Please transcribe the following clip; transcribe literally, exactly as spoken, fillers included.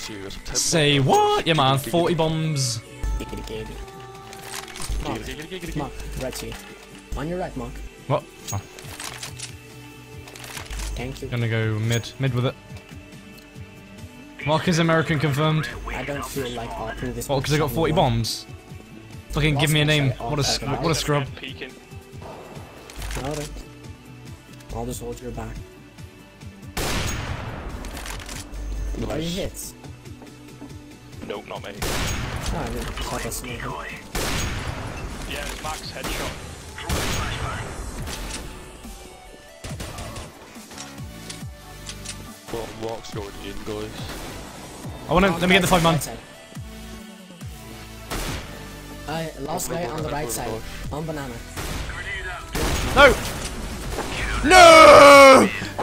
serious. ten Say bombs. what? Yeah, man. forty bombs. Giggity giggity. Mark, Mark, right here. On your right, Mark. What? Oh, Thank you. gonna go mid. Mid with it. Mark is American confirmed. I don't feel like arguing this. What? Because I got forty bombs. Fucking give me a name. What a sc- what a scrub. Peeking. Alright. I'll just hold your back. Are you hits? Nope, not me. Ah, I didn't thought that's me. Yeah, it's Max headshot. Well, Mark's going in, guys. I wanna let me get the five man. Uh, last guy on the right side. On banana. No! No!